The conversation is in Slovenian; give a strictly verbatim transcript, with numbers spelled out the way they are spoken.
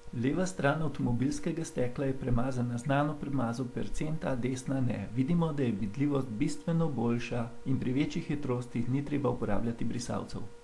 Leva stran avtomobilskega stekla je premazana z nano premazo percent, ta desna ne. Vidimo, da je vidljivost bistveno boljša in pri večjih hitrostih ni treba uporabljati brisalcev.